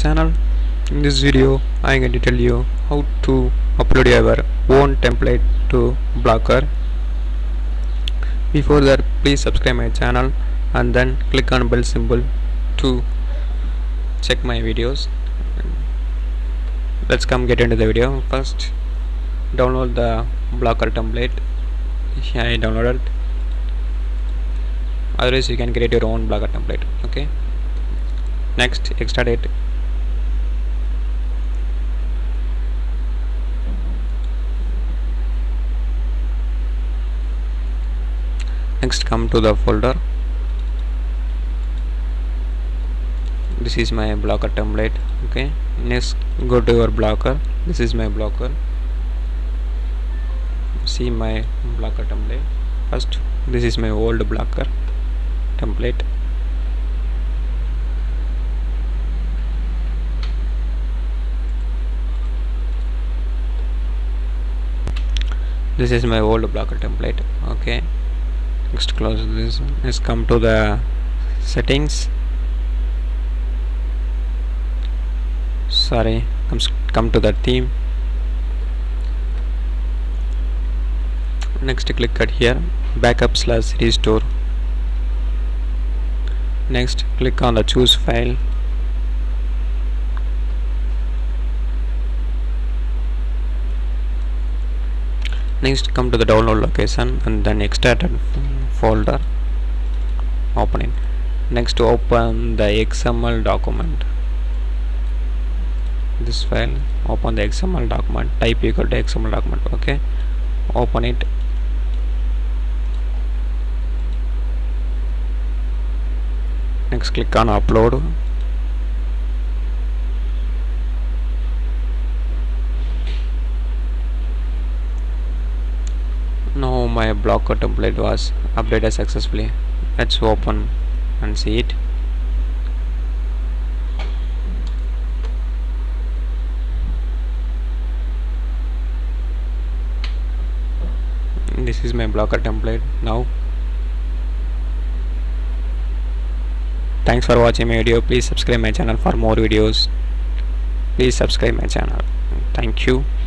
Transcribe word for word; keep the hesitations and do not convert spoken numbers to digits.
channel. In this video I am going to tell you how to upload your own template to Blogger. Before that, please subscribe my channel and then click on bell symbol to check my videos. Let's come get into the video. First, download the Blogger template. Here I downloaded. Otherwise you can create your own Blogger template. Okay, next extract it. Next, come to the folder. This is my Blogger template. Okay, next go to your Blogger. This is my Blogger. See my Blogger template. First, this is my old Blogger template. This is my old Blogger template. Okay, next close this. Let's come to the settings. Sorry, comes come to the theme. Next, click at here, backup slash restore. Next, click on the choose file. Next, come to the download location and then extracted folder. Open it. Next, open the X M L document. This file, open the X M L document. Type equal to X M L document. Okay, open it. Next, click on upload. Now my Blogger template was updated successfully. Let's open and see it. This is my Blogger template now. Thanks for watching my video. Please subscribe my channel for more videos. Please subscribe my channel. Thank you.